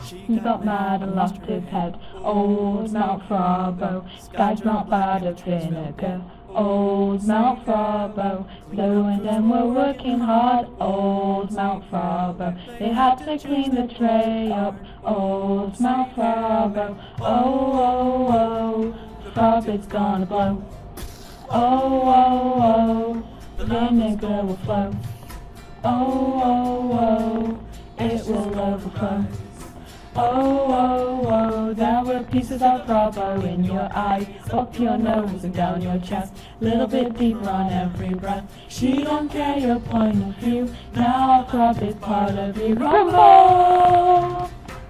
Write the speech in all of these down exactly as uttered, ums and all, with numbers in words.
He got mad and lost his head. Old Mount Frobo, sky smelt bad of vinegar. Old Mount Frobo, Lou and them were working hard. Old Mount Frobo, they had to clean the tray up. Old Mount Frobo, oh, oh, oh, Frobo's gonna blow. Oh, oh, oh, vinegar will flow. Oh, oh, oh, it will overflow. Oh, oh, oh, there were pieces of Frobo in your eye, up your nose and down your chest, little bit deeper on every breath. She don't care your point of view, now Frobo's part of you. Rumble!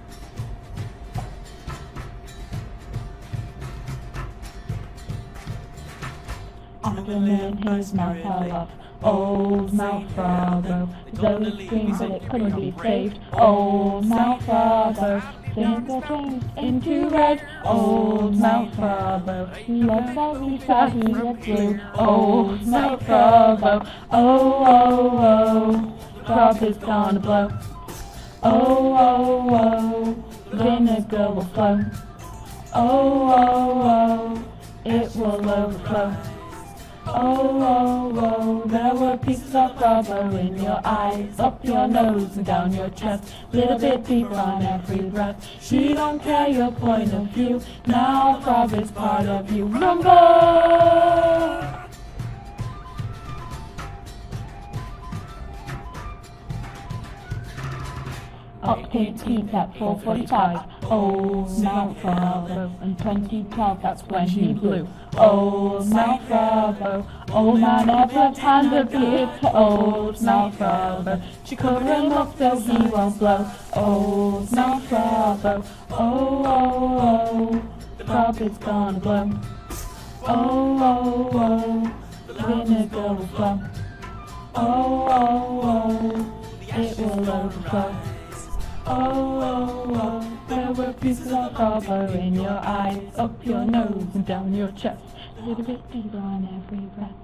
After a minute his mouth fell off. Old Mount Frobo, though he screamed but it couldn't be saved. Old Mount Frobo, things are changed into red. Old Mount Frobo, he loves how he thought he was blue. Old Mount Frobo, oh, oh, oh, Frobo's gonna blow. Oh, oh, oh, vinegar will flow. Oh, oh, oh, it will overflow. Oh, oh, oh, there were pieces of Frobo in your eyes, up your nose and down your chest, little bit deeper on every breath. She don't care your point of view, now Frobo's part of you. Rumble! Octave peak at four forty-five, Old Mount Frobo, and twenty twelve, that's when he blew. Old Mount Frobo, old man Everett hand appeared to Old Mount Frobo. She cover him up so he won't blow. Old Mount Frobo, oh, oh, oh, Frobo's gonna blow. Oh, oh, oh, vinegar will flow. Oh, oh, oh, it will overflow. Oh, oh, oh, there were pieces of Frobo in your eyes, up your nose and down your chest, a little bit deeper on every breath.